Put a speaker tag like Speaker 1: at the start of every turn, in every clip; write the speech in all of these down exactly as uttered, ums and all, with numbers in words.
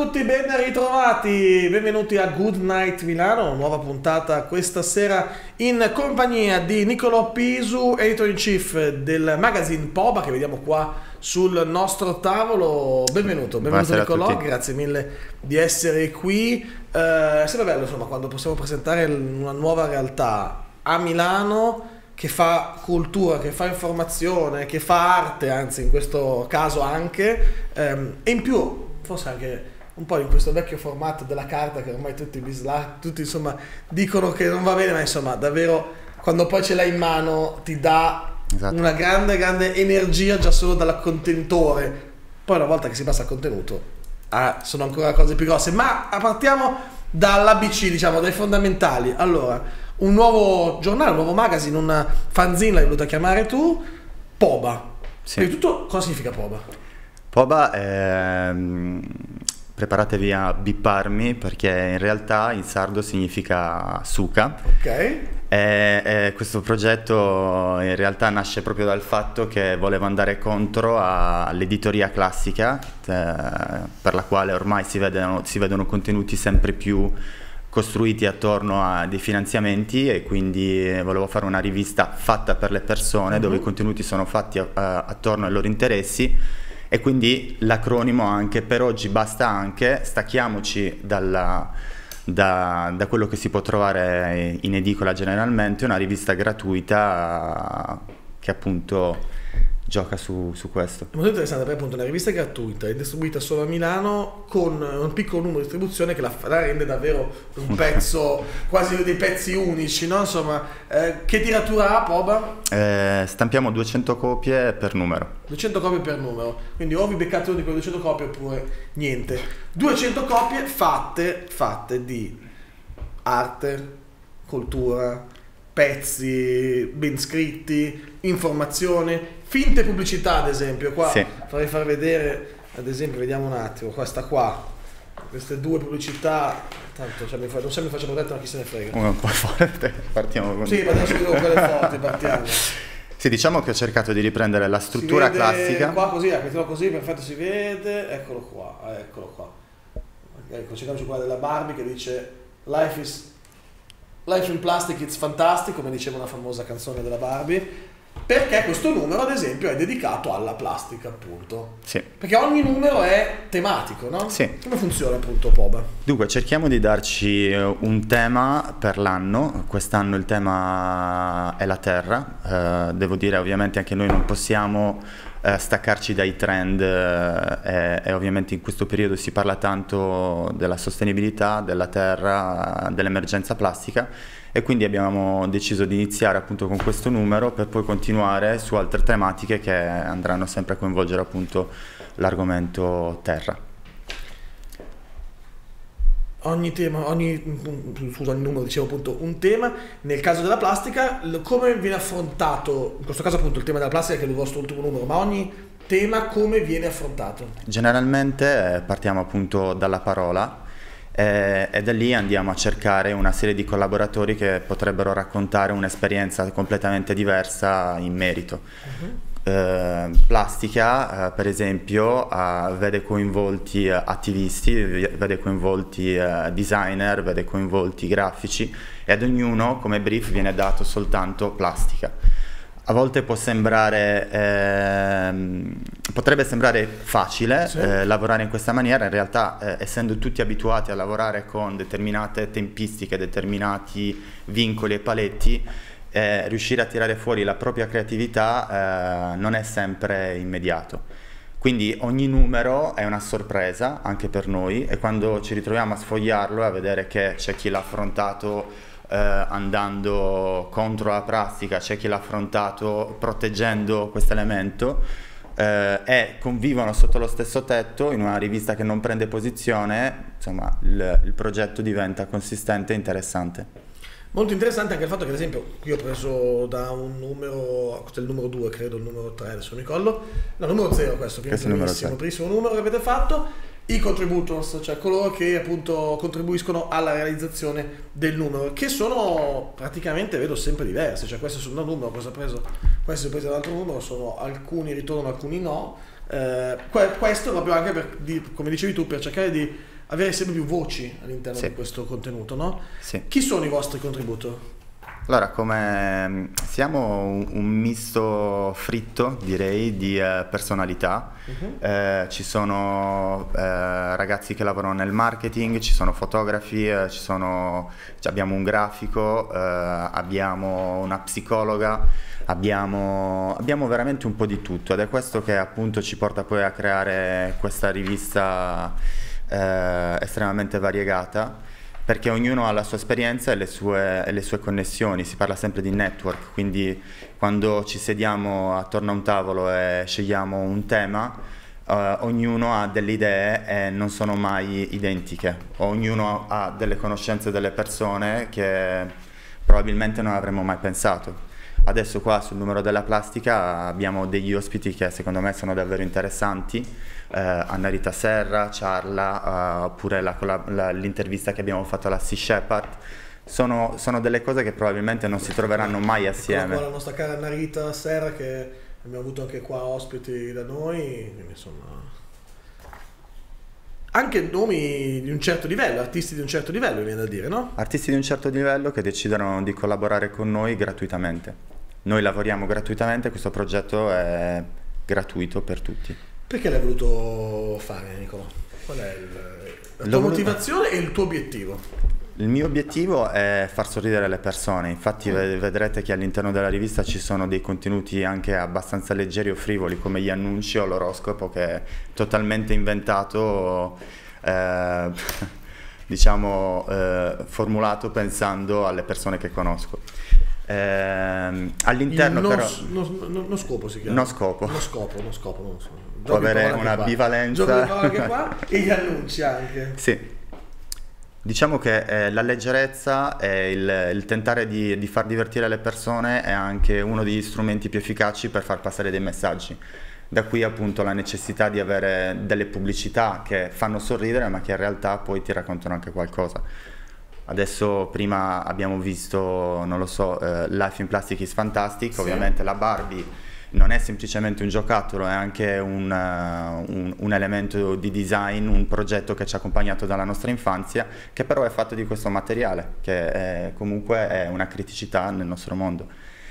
Speaker 1: tutti, ben ritrovati, benvenuti a Good Night Milano, nuova puntata questa sera in compagnia di Niccolò Pisu, editor in chief del magazine Poba, che vediamo qua sul nostro tavolo. Benvenuto, benvenuto Niccolò, grazie mille di essere qui. Eh, è sempre bello insomma quando possiamo presentare una nuova realtà a Milano che fa cultura, che fa informazione, che fa arte, anzi in questo caso anche, ehm, e in più forse anche un po' in questo vecchio formato della carta che ormai tutti, bisla, tutti insomma dicono che non va bene, ma insomma davvero quando poi ce l'hai in mano ti dà esatto. una grande grande energia già solo dal contenitore. Poi una volta che si passa al contenuto ah, sono ancora cose più grosse, ma partiamo dall'A B C, diciamo, dai fondamentali. Allora, un nuovo giornale, un nuovo magazine, una fanzine l'hai voluta chiamare tu, Poba. Sì. Prima di tutto, cosa significa Poba?
Speaker 2: Poba è... preparatevi a bipparmi perché in realtà in sardo significa suca.
Speaker 1: Ok.
Speaker 2: E, e questo progetto in realtà nasce proprio dal fatto che volevo andare contro all'editoria classica, eh, per la quale ormai si vedono, si vedono contenuti sempre più costruiti attorno a dei finanziamenti, e quindi volevo fare una rivista fatta per le persone, mm-hmm. dove i contenuti sono fatti a, a, attorno ai loro interessi, e quindi l'acronimo anche per oggi basta anche, stacchiamoci dalla, da, da quello che si può trovare in edicola generalmente, una rivista gratuita che appunto gioca su, su questo.
Speaker 1: È molto interessante perché appunto una rivista gratuita è distribuita solo a Milano con un piccolo numero di distribuzione che la, la rende davvero un pezzo, quasi dei pezzi unici, no? Insomma, eh, che tiratura ha Poba?
Speaker 2: Eh, stampiamo duecento copie per numero.
Speaker 1: duecento copie per numero, quindi o vi beccate uno di quelle duecento copie oppure niente. duecento copie fatte, fatte di arte, cultura, pezzi ben scritti, informazione, finte pubblicità, ad esempio. Qua sì. farei far vedere, ad esempio, vediamo un attimo, questa qua, queste due pubblicità, tanto cioè, non se mi facciamo detto, ma chi se ne frega.
Speaker 2: Un po' forte, partiamo con...
Speaker 1: Sì, partiamo subito con quelle forti, partiamo.
Speaker 2: Sì, diciamo che ho cercato di riprendere la struttura
Speaker 1: si vede
Speaker 2: classica.
Speaker 1: Qua così, mettiamo così, perfetto, si vede, eccolo qua, eccolo qua. Ecco, cerchiamoci qua della Barbie che dice Life is... Life in Plastic it's fantastic, come diceva una famosa canzone della Barbie, perché questo numero ad esempio è dedicato alla plastica, appunto.
Speaker 2: Sì.
Speaker 1: Perché ogni numero è tematico, no?
Speaker 2: Sì.
Speaker 1: Come funziona appunto Poba?
Speaker 2: Dunque cerchiamo di darci un tema per l'anno. Quest'anno il tema è la terra, uh, devo dire ovviamente anche noi non possiamo uh, staccarci dai trend, uh, e, e ovviamente in questo periodo si parla tanto della sostenibilità, della terra, uh, dell'emergenza plastica, e quindi abbiamo deciso di iniziare appunto con questo numero per poi continuare su altre tematiche che andranno sempre a coinvolgere appunto l'argomento terra.
Speaker 1: Ogni tema, ogni, scusa, ogni numero, dicevo appunto un tema. Nel caso della plastica, come viene affrontato, in questo caso appunto il tema della plastica che è il vostro ultimo numero, ma ogni tema come viene affrontato?
Speaker 2: Generalmente eh, partiamo appunto dalla parola, Eh, e da lì andiamo a cercare una serie di collaboratori che potrebbero raccontare un'esperienza completamente diversa in merito. Uh-huh. eh, plastica, eh, per esempio, eh, vede coinvolti eh, attivisti, vede coinvolti eh, designer, vede coinvolti grafici, e ad ognuno come brief viene dato soltanto plastica. A volte può sembrare, ehm, potrebbe sembrare facile sì. eh, lavorare in questa maniera, in realtà eh, essendo tutti abituati a lavorare con determinate tempistiche, determinati vincoli e paletti, eh, riuscire a tirare fuori la propria creatività eh, non è sempre immediato. Quindi ogni numero è una sorpresa anche per noi, e quando ci ritroviamo a sfogliarlo e a vedere che c'è chi l'ha affrontato Eh, andando contro la plastica, c'è chi l'ha affrontato proteggendo questo elemento, eh, e convivono sotto lo stesso tetto in una rivista che non prende posizione, insomma il, il progetto diventa consistente e interessante.
Speaker 1: Molto interessante anche il fatto che ad esempio io ho preso da un numero, questo è il numero due credo, il numero tre adesso mi ricordo, no, numero zero questo, questo è il primissimo, primissimo numero che avete fatto, i contributors, cioè coloro che appunto contribuiscono alla realizzazione del numero, che sono praticamente, vedo, sempre diversi, cioè questo è un numero, questo ho preso, questo è preso da un altro numero, sono alcuni ritornano, alcuni no, eh, questo proprio anche per, di, come dicevi tu, per cercare di avere sempre più voci all'interno
Speaker 2: sì.
Speaker 1: di questo contenuto, no?
Speaker 2: Sì.
Speaker 1: Chi sono i vostri contributori?
Speaker 2: Allora, come siamo un, un misto fritto, direi, di eh, personalità. Uh-huh. Eh, ci sono eh, ragazzi che lavorano nel marketing, ci sono fotografi, eh, ci sono, abbiamo un grafico, eh, abbiamo una psicologa, abbiamo, abbiamo veramente un po' di tutto, ed è questo che appunto ci porta poi a creare questa rivista eh, estremamente variegata, perché ognuno ha la sua esperienza e le sue, e le sue connessioni. Si parla sempre di network, quindi quando ci sediamo attorno a un tavolo e scegliamo un tema, eh, ognuno ha delle idee e non sono mai identiche, ognuno ha delle conoscenze delle persone che probabilmente non avremmo mai pensato. Adesso qua sul numero della plastica abbiamo degli ospiti che secondo me sono davvero interessanti. Uh, Anna Rita Serra, Ciarla, uh, oppure la, la, l'intervista che abbiamo fatto alla Sea Shepherd, sono, sono delle cose che probabilmente non si troveranno mai assieme.
Speaker 1: Ecco la nostra cara Anna Rita Serra, che abbiamo avuto anche qua ospiti da noi, insomma, anche nomi di un certo livello, artisti di un certo livello, viene da dire, no?
Speaker 2: Artisti di un certo livello che decidono di collaborare con noi gratuitamente. Noi lavoriamo gratuitamente, questo progetto è gratuito per tutti.
Speaker 1: Perché l'hai voluto fare, Nicolò? Qual è il, la tua voluto... motivazione e il tuo obiettivo?
Speaker 2: Il mio obiettivo è far sorridere le persone, infatti mm. vedrete che all'interno della rivista ci sono dei contenuti anche abbastanza leggeri o frivoli, come gli annunci o l'oroscopo, che è totalmente inventato, eh, diciamo, eh, formulato pensando alle persone che conosco. Eh, all'interno
Speaker 1: no,
Speaker 2: però
Speaker 1: no, no, no scopo si chiama.
Speaker 2: No scopo.
Speaker 1: No scopo, no scopo, non so.
Speaker 2: Può avere una bivalenza.
Speaker 1: Gioco di parole anche qua e gli annunci anche.
Speaker 2: Sì. Diciamo che eh, la leggerezza e il, il tentare di, di far divertire le persone è anche uno degli strumenti più efficaci per far passare dei messaggi. Da qui appunto la necessità di avere delle pubblicità che fanno sorridere ma che in realtà poi ti raccontano anche qualcosa. Adesso prima abbiamo visto, non lo so, uh, Life in Plastic is Fantastic, sì. Ovviamente la Barbie non è semplicemente un giocattolo, è anche un, uh, un, un elemento di design, un progetto che ci ha accompagnato dalla nostra infanzia, che però è fatto di questo materiale, che è, comunque è una criticità nel nostro mondo.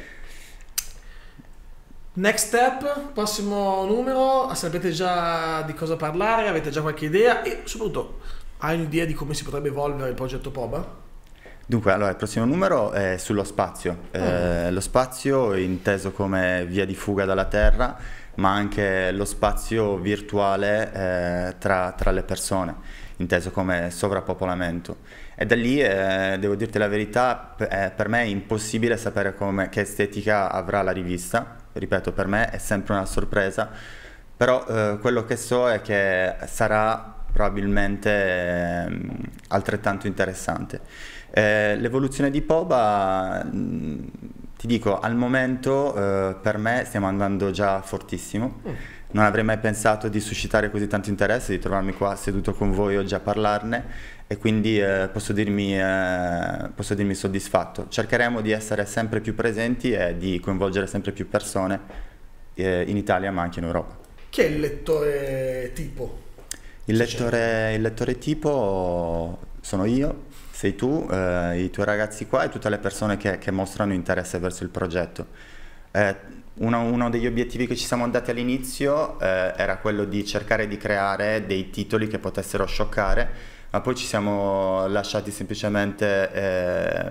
Speaker 1: Next step, prossimo numero, sapete già di cosa parlare, avete già qualche idea e soprattutto hai un'idea di come si potrebbe evolvere il progetto Poba?
Speaker 2: Dunque, allora, il prossimo numero è sullo spazio. Oh. Eh, lo spazio inteso come via di fuga dalla Terra, ma anche lo spazio virtuale eh, tra, tra le persone, inteso come sovrappopolamento. E da lì, eh, devo dirti la verità, eh, per me è impossibile sapere come, che estetica avrà la rivista. Ripeto, per me è sempre una sorpresa, però eh, quello che so è che sarà probabilmente eh, altrettanto interessante. Eh, l'evoluzione di Poba, mh, ti dico, al momento eh, per me stiamo andando già fortissimo. Mm. Non avrei mai pensato di suscitare così tanto interesse, di trovarmi qua seduto con voi oggi a parlarne, e quindi eh, posso dirmi, eh, posso dirmi soddisfatto. Cercheremo di essere sempre più presenti e di coinvolgere sempre più persone eh, in Italia ma anche in Europa.
Speaker 1: Chi è il lettore tipo?
Speaker 2: Il lettore, il lettore tipo sono io, sei tu, eh, i tuoi ragazzi qua e tutte le persone che, che mostrano interesse verso il progetto. Eh, uno, uno degli obiettivi che ci siamo dati all'inizio eh, era quello di cercare di creare dei titoli che potessero scioccare, ma poi ci siamo lasciati semplicemente eh,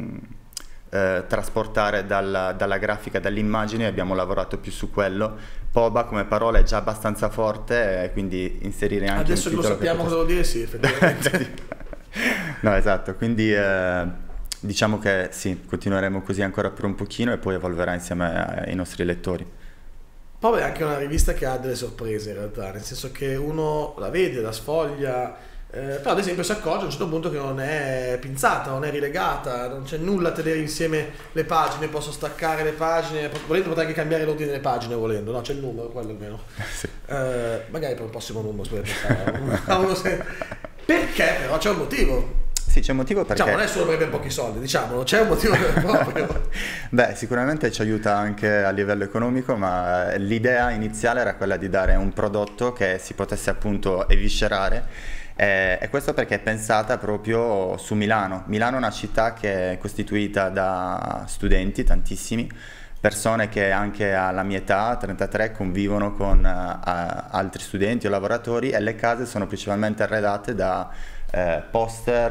Speaker 2: eh, trasportare dalla, dalla grafica, dall'immagine, e abbiamo lavorato più su quello. Poba come parola è già abbastanza forte, e quindi inserire anche
Speaker 1: adesso
Speaker 2: un
Speaker 1: che lo sappiamo cosa vuol dire, sì, effettivamente.
Speaker 2: No, esatto, quindi eh, diciamo che sì, continueremo così ancora per un pochino e poi evolverà insieme ai nostri lettori.
Speaker 1: Poba è anche una rivista che ha delle sorprese in realtà, nel senso che uno la vede, la sfoglia, eh, però ad esempio si accorge a un certo punto che non è pinzata, non è rilegata, non c'è nulla a tenere insieme le pagine, posso staccare le pagine, volendo potrei anche cambiare l'ordine delle pagine volendo, no? C'è il numero, quello almeno. Sì. Eh, magari per un prossimo numero si potrebbe pensare. Perché però c'è un motivo.
Speaker 2: Sì, c'è un motivo perché...
Speaker 1: Diciamo, non è solo perché abbiamo pochi soldi, diciamolo, c'è un motivo proprio.
Speaker 2: Beh, sicuramente ci aiuta anche a livello economico, ma l'idea iniziale era quella di dare un prodotto che si potesse appunto eviscerare E, e questo perché è pensata proprio su Milano. Milano è una città che è costituita da studenti, tantissimi, persone che anche alla mia età, trentatré, convivono con uh, altri studenti o lavoratori, e le case sono principalmente arredate da eh, poster,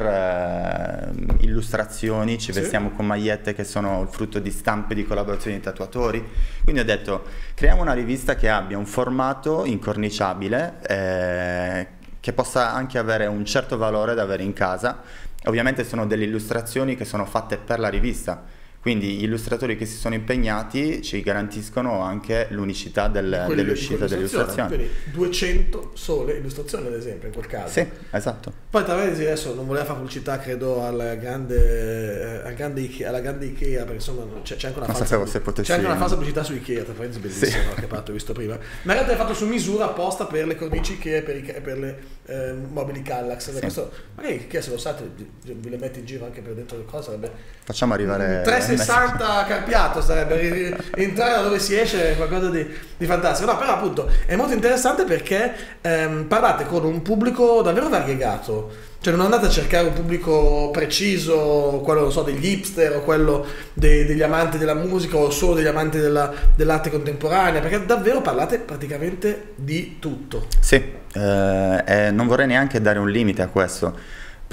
Speaker 2: eh, illustrazioni, ci
Speaker 1: Sì.
Speaker 2: vestiamo con magliette che sono il frutto di stampe di collaborazioni di tatuatori. Quindi ho detto, creiamo una rivista che abbia un formato incorniciabile, eh, che possa anche avere un certo valore da avere in casa. Ovviamente sono delle illustrazioni che sono fatte per la rivista, quindi gli illustratori che si sono impegnati ci garantiscono anche l'unicità del, dell'uscita dell'illustrazione.
Speaker 1: Quindi duecento sole illustrazioni ad esempio in quel caso.
Speaker 2: Sì, esatto.
Speaker 1: Poi Tavesi adesso non voleva fare pubblicità, credo, al grande, al grande Ikea, alla grande Ikea, perché insomma c'è, c'è anche una
Speaker 2: non
Speaker 1: falsa,
Speaker 2: sapevo se potessi...
Speaker 1: c'è anche una falsa pubblicità su Ikea, tra parentesi, bellissima, sì. Che fatto, ho visto prima. Ma in realtà è fatto su misura apposta per le cornici Ikea e per, i, per le eh, mobili Kallax. Sì. Questo, magari Ikea, se lo sapete, ve le metti in giro anche per dentro le cose, sarebbe...
Speaker 2: Facciamo arrivare...
Speaker 1: trecentosessanta carpiato sarebbe, entrare da dove si esce è qualcosa di, di fantastico. No, però appunto è molto interessante perché ehm, parlate con un pubblico davvero variegato, cioè non andate a cercare un pubblico preciso, quello non so degli hipster o quello dei, degli amanti della musica o solo degli amanti della, dell'arte contemporanea, perché davvero parlate praticamente di tutto.
Speaker 2: Sì, eh, eh, non vorrei neanche dare un limite a questo.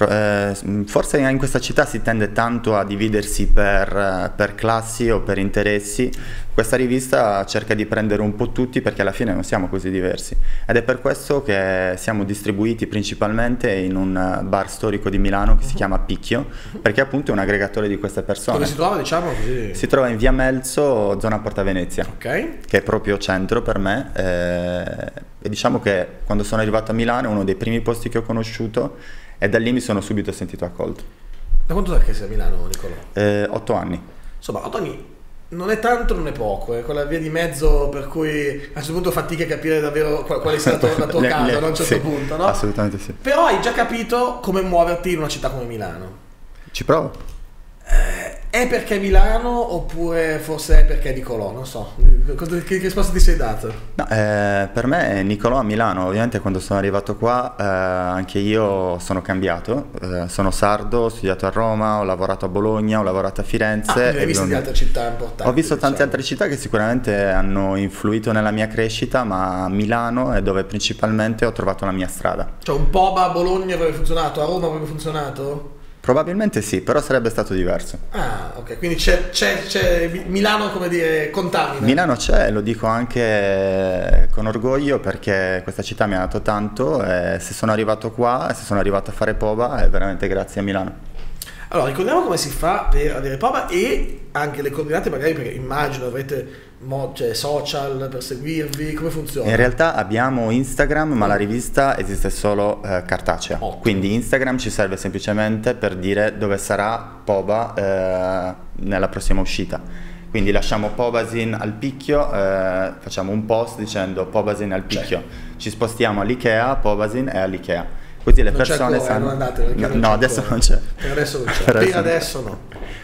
Speaker 2: Forse in questa città si tende tanto a dividersi per, per classi o per interessi. Questa rivista cerca di prendere un po' tutti, perché alla fine non siamo così diversi, ed è per questo che siamo distribuiti principalmente in un bar storico di Milano che si chiama Picchio, perché appunto è un aggregatore di queste persone.
Speaker 1: Dove si trova, diciamo così?
Speaker 2: Si trova in via Melzo, zona Porta Venezia,
Speaker 1: okay. Che
Speaker 2: è proprio centro per me, eh, e diciamo che quando sono arrivato a Milano è uno dei primi posti che ho conosciuto, e da lì mi sono subito sentito accolto.
Speaker 1: Da quanto tempo che sei a Milano, Nicolò?
Speaker 2: Eh, otto anni.
Speaker 1: Insomma, otto anni non è tanto, non è poco, è quella via di mezzo per cui a questo punto fatichi a capire davvero qual, qual è stata la tua casa, a un certo
Speaker 2: sì,
Speaker 1: punto, no?
Speaker 2: Assolutamente sì.
Speaker 1: Però hai già capito come muoverti in una città come Milano.
Speaker 2: Ci provo.
Speaker 1: Eh, è perché Milano oppure forse è perché Nicolò? Non so, che, che risposta ti sei dato?
Speaker 2: No, eh, per me è Nicolò a Milano. Ovviamente quando sono arrivato qua eh, anche io sono cambiato, eh, sono sardo, ho studiato a Roma, ho lavorato a Bologna, ho lavorato a Firenze.
Speaker 1: Ah, hai visto di altre città importanti?
Speaker 2: Ho visto tante
Speaker 1: diciamo.
Speaker 2: altre città che sicuramente hanno influito nella mia crescita, ma Milano è dove principalmente ho trovato la mia strada.
Speaker 1: Cioè un po' a Bologna avrebbe funzionato, a Roma avrebbe funzionato?
Speaker 2: Probabilmente sì, però sarebbe stato diverso.
Speaker 1: Ah, ok, quindi c'è, c'è, c'è Milano, come dire, contamina.
Speaker 2: Milano c'è, lo dico anche con orgoglio, perché questa città mi ha dato tanto, e se sono arrivato qua, se sono arrivato a fare Poba, è veramente grazie a Milano.
Speaker 1: Allora, ricordiamo come si fa per avere Poba e anche le coordinate, magari, perché immagino avrete mo- cioè, social per seguirvi, come funziona?
Speaker 2: In realtà abbiamo Instagram, ma la rivista esiste solo eh, cartacea.
Speaker 1: Ottimo.
Speaker 2: Quindi Instagram ci serve semplicemente per dire dove sarà Poba eh, nella prossima uscita. Quindi lasciamo Pobasin al Picchio, eh, facciamo un post dicendo Pobasin al Picchio,
Speaker 1: Certo.
Speaker 2: Ci spostiamo all'Ikea, Pobasin è all'Ikea. Così le
Speaker 1: non
Speaker 2: persone
Speaker 1: c'è ancora,
Speaker 2: sanno...
Speaker 1: non andate,
Speaker 2: no,
Speaker 1: non
Speaker 2: no
Speaker 1: c'è
Speaker 2: adesso
Speaker 1: ancora.
Speaker 2: non c'è.
Speaker 1: Per adesso non c'è.
Speaker 2: Per
Speaker 1: Per
Speaker 2: adesso
Speaker 1: adesso no.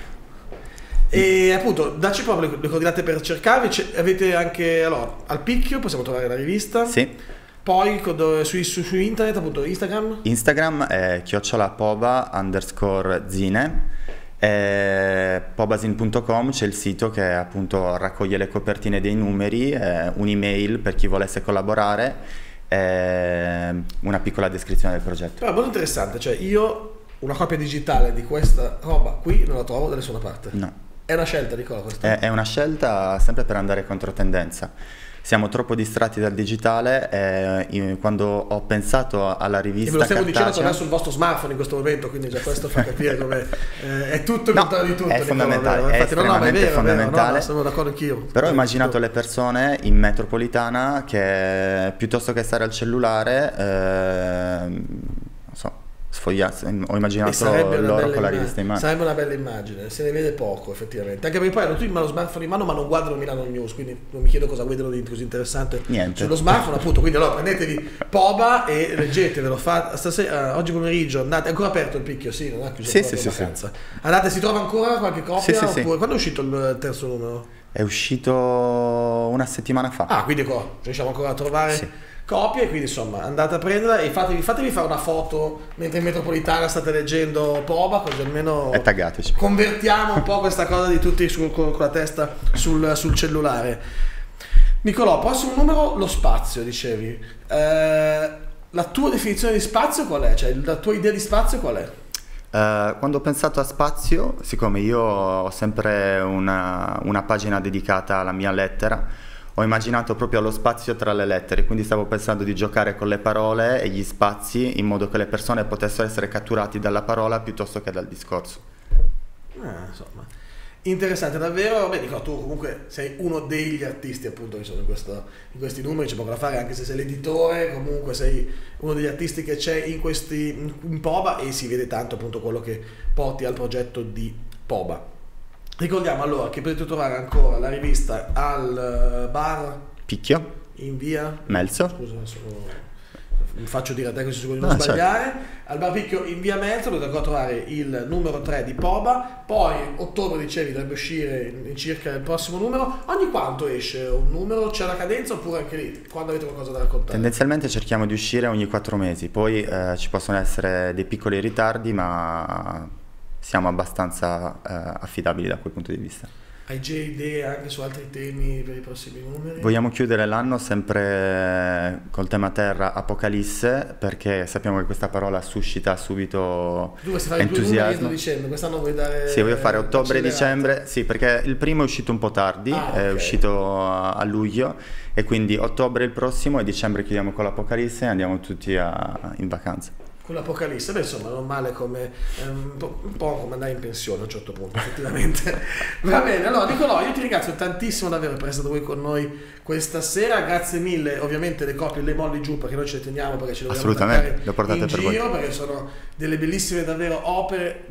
Speaker 1: E appunto, dacci proprio le, le coordinate per cercarvi. C'è, avete anche, allora, al Picchio possiamo trovare la rivista.
Speaker 2: Sì.
Speaker 1: Poi dove, su, su, su internet, appunto, Instagram.
Speaker 2: Instagram è chiocciolapoba underscore zine. Eh, pobasin punto com c'è il sito che appunto raccoglie le copertine dei numeri, eh, un'email per chi volesse collaborare, eh, una piccola descrizione del progetto.
Speaker 1: Però è molto interessante, cioè io una copia digitale di questa roba qui non la trovo da nessuna parte.
Speaker 2: No.
Speaker 1: È una scelta, Nicola, questa?
Speaker 2: È, è una scelta sempre per andare controtendenza. Siamo troppo distratti dal digitale, e io, quando ho pensato alla rivista
Speaker 1: e ve lo stiamo
Speaker 2: cartacea,
Speaker 1: dicendo attraverso il vostro smartphone in questo momento, quindi già questo fa capire come eh, è tutto il
Speaker 2: no,
Speaker 1: contrario di tutto.
Speaker 2: è fondamentale,
Speaker 1: Nicola,
Speaker 2: è
Speaker 1: infatti, no, no, ma è vero,
Speaker 2: fondamentale.
Speaker 1: È vero, no, no, sono d'accordo anch'io.
Speaker 2: Però ho immaginato le persone in metropolitana che piuttosto che stare al cellulare, eh, non so, sfogliasse, ho immaginato loro con la rivista in mano.
Speaker 1: Sarebbe una bella immagine, se ne vede poco effettivamente, anche perché poi hanno tutti lo smartphone in mano ma non guardano Milano News, quindi non mi chiedo cosa guardano di così interessante.
Speaker 2: Niente.
Speaker 1: Sullo smartphone appunto, quindi allora prendetevi Poba e leggetevelo, fa, stasera, oggi pomeriggio andate, è ancora aperto il Picchio, sì, non è chiuso
Speaker 2: sì,
Speaker 1: sì,
Speaker 2: sì,
Speaker 1: vacanza. Sì. Andate, si trova ancora qualche copia?
Speaker 2: Sì, sì,
Speaker 1: oppure,
Speaker 2: sì.
Speaker 1: Quando è uscito il terzo numero?
Speaker 2: È uscito una settimana fa.
Speaker 1: Ah, quindi qua riusciamo ancora a trovare?
Speaker 2: Sì.
Speaker 1: copie, quindi insomma andate a prenderla e fatevi, fatevi fare una foto mentre in metropolitana state leggendo Poba, così almeno
Speaker 2: e taggateci.
Speaker 1: Convertiamo un po' questa cosa di tutti su, con, con la testa sul, sul cellulare. Nicolò, prossimo numero, lo spazio, dicevi. Eh, la tua definizione di spazio qual è? Cioè la tua idea di spazio qual è?
Speaker 2: Uh, quando ho pensato a spazio, siccome io ho sempre una, una pagina dedicata alla mia lettera, ho immaginato proprio lo spazio tra le lettere, quindi stavo pensando di giocare con le parole e gli spazi in modo che le persone potessero essere catturati dalla parola piuttosto che dal discorso.
Speaker 1: Ah, insomma, interessante davvero. Beh, Nicolò, tu comunque sei uno degli artisti appunto che sono in, questo, in questi numeri, c'è poco da fare, anche se sei l'editore, comunque sei uno degli artisti che c'è in questi in Poba e si vede tanto appunto quello che porti al progetto di Poba. Ricordiamo allora che potete trovare ancora la rivista al bar
Speaker 2: Picchio
Speaker 1: in via
Speaker 2: Melzo.
Speaker 1: Scusa, sono... mi faccio dire a te così sicuro di non
Speaker 2: ah,
Speaker 1: sbagliare.
Speaker 2: certo.
Speaker 1: Al bar Picchio in via Melzo potete ancora trovare il numero tre di Poba. Poi ottobre, dicevi, dovrebbe uscire in circa il prossimo numero. Ogni quanto esce un numero? C'è la cadenza oppure anche lì? Quando avete qualcosa da raccontare?
Speaker 2: Tendenzialmente cerchiamo di uscire ogni quattro mesi, poi eh, ci possono essere dei piccoli ritardi, ma siamo abbastanza eh, affidabili da quel punto di vista.
Speaker 1: Hai già idee anche su altri temi per i prossimi numeri?
Speaker 2: Vogliamo chiudere l'anno sempre col tema terra Apocalisse, perché sappiamo che questa parola suscita subito
Speaker 1: tu vuoi fare
Speaker 2: entusiasmo.
Speaker 1: Due dicembre, quest'anno vuoi dare...
Speaker 2: Sì, voglio fare ottobre e dicembre, sì, perché il primo è uscito un po' tardi,
Speaker 1: ah,
Speaker 2: è
Speaker 1: okay.
Speaker 2: uscito a, a luglio, e quindi ottobre è il prossimo e dicembre chiudiamo con l'Apocalisse e andiamo tutti a, in vacanza.
Speaker 1: Con l'Apocalisse, beh insomma non male come um, un po' come andare in pensione a un certo punto effettivamente. Va bene, allora Nicolò, io ti ringrazio tantissimo davvero per essere stato qui con noi questa sera, grazie mille. Ovviamente le copie le molli giù perché noi ce le teniamo, perché ce le dobbiamo
Speaker 2: assolutamente, le portate
Speaker 1: in
Speaker 2: per
Speaker 1: giro,
Speaker 2: voi,
Speaker 1: perché sono delle bellissime davvero opere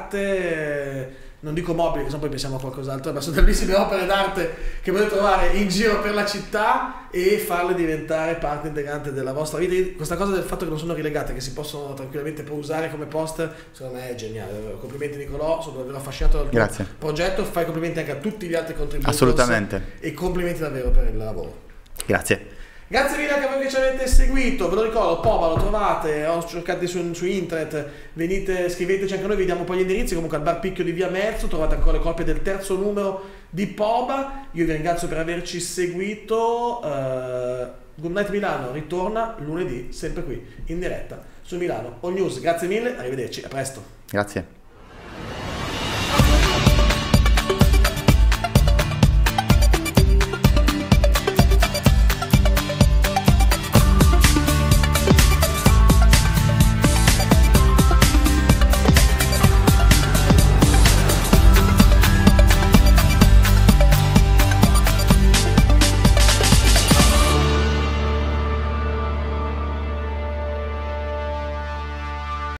Speaker 1: d'arte. Non dico mobili, che se no poi pensiamo a qualcos'altro, ma sono bellissime opere d'arte che potete trovare in giro per la città e farle diventare parte integrante della vostra vita. Questa cosa del fatto che non sono rilegate, che si possono tranquillamente poi usare come poster, secondo me è geniale. Complimenti Nicolò, sono davvero affascinato dal tuo
Speaker 2: grazie.
Speaker 1: progetto, fai complimenti anche a tutti gli altri contributori.
Speaker 2: Assolutamente.
Speaker 1: E complimenti davvero per il lavoro.
Speaker 2: Grazie.
Speaker 1: Grazie mille anche a voi che ci avete seguito, ve lo ricordo, Poba lo trovate, o cercate su, su internet, venite, scriveteci anche noi, vi diamo poi gli indirizzi, comunque al bar Picchio di via Melzo trovate ancora le copie del terzo numero di Poba. Io vi ringrazio per averci seguito, uh, Good Night Milano ritorna lunedì, sempre qui, in diretta su Milano All News. Grazie mille, arrivederci, a presto.
Speaker 2: Grazie.